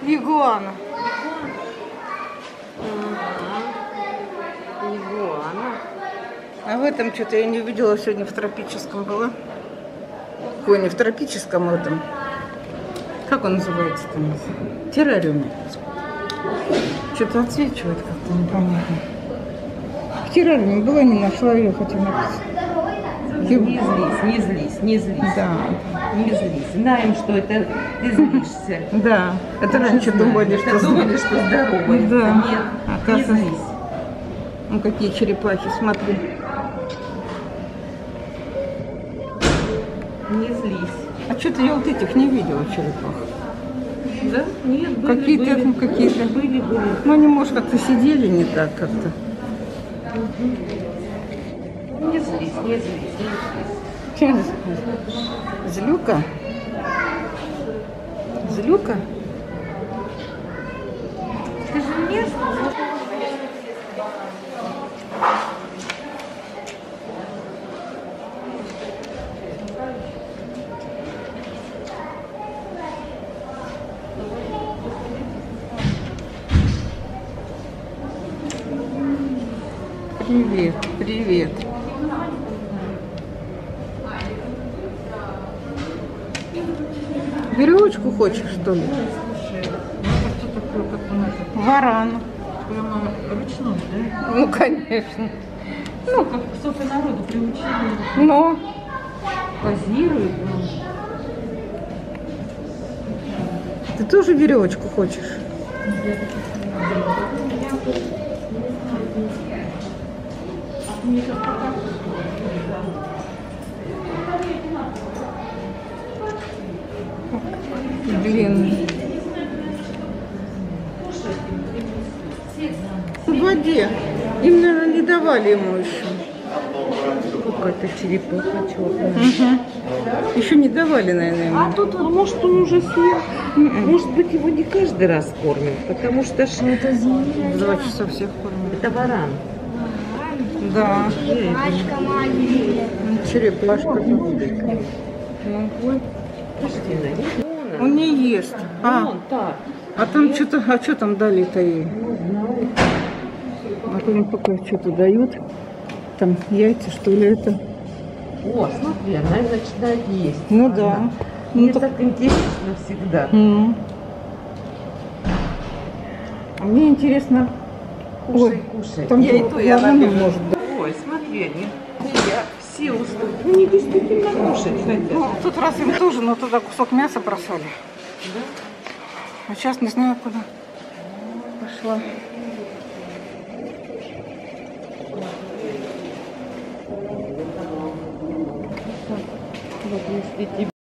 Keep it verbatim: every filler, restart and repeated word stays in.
Игуана. Ага. Игуана. А в этом что-то я не увидела, сегодня в тропическом было. Ой, не в тропическом, а в этом. Как он называется там? Террариуме. Что-то отсвечивает как-то непонятно. В террариуме была, не нашла ее, хотя написать. Не злись, не злись, не злись. Да. Не злись. Знаем, что это ты злишься. Да. Это раньше думали, что... думали, что здоровые. Да. Нет, не злись. Ну какие черепахи, смотри. Не злись. А что-то я вот этих не видела черепах. Да? Нет, были, Какие-то, были. какие-то. Были, были. Ну они, может, как-то сидели не так как-то. Не злись, не злись, не злись. Злюка? Злюка? Ты же местный. Привет, привет. Веревочку хочешь, что ли? Что такое, как у нас? Варан. Прямо ручной, да? Ну, конечно. Ну, как сколько народу приучили. Но Позирует. ты тоже веревочку хочешь? Длинный. В воде. Им, наверное, не давали ему еще. Какая-то черепаха черная. Угу. Еще не давали, наверное, ему. А тут, а может, он уже съел? Может быть, его не каждый раз кормят, потому что ж это В два часа всех кормят. это варан. Да. Машка маленькая. Черепашка. Ну, он не ест. А, Вон так. а там что-то, а что там дали-то ей? А там пока что-то дают. Там яйца, что ли, это? О, смотри, она начинает есть. Ну Она. да. Мне Ну, так интересно всегда. М. А мне интересно. Кушай, Ой, кушай. там Я и вот то, я лавана набежу. может быть. Ой, смотри, они я все устали. Они действительно кушать хотят. Ну, в тот раз им тоже, но туда кусок мяса бросали. Да? А сейчас не знаю, куда пошла. Вот если тебе